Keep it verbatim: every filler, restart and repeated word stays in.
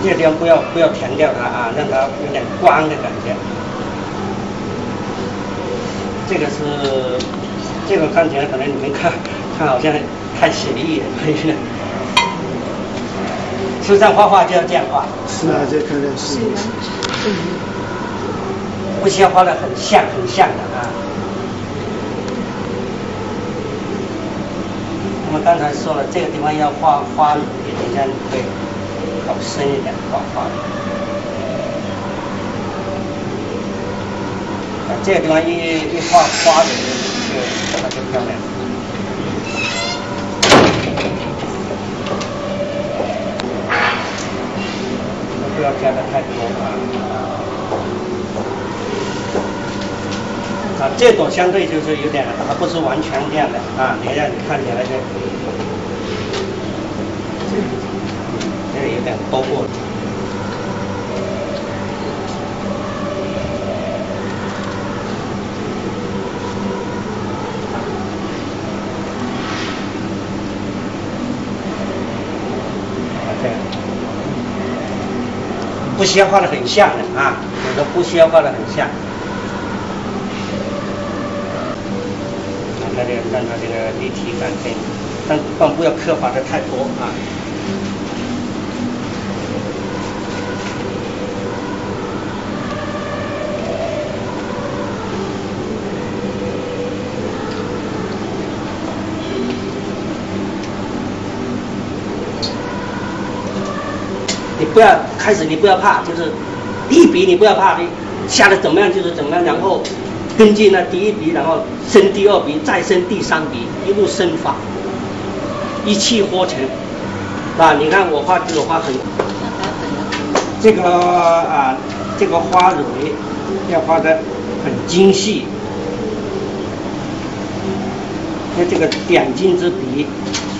这个地方不要不要填掉它啊，让它有点光的感觉。这个是，这个看起来可能你们看看好像太写意了，实际上画画就要这样画。 是啊，这看来是。 不需要画的很像很像的啊。我们刚才说了，这个地方要画花蕊，等一下你会搞深一点画花蕊。啊，这个地方一一画花蕊就它就漂亮。不要加的太多啊。啊，这朵相对就是有点，它不是完全这样的啊，你让你看起来就，这个有点多过了。啊，这样，不需要画的很像的啊，有的不需要画的很像。那这个让它这个立体感可以，但但不要刻画的太多啊。你不要开始，你不要怕，就是第一笔你不要怕，你下的怎么样就是怎么样，然后。根据那第一笔，然后升第二笔，再升第三笔，一路升法，一气呵成。啊，你看我画这个花很，这个啊，这个花蕊要画得很精细，那这个点睛之笔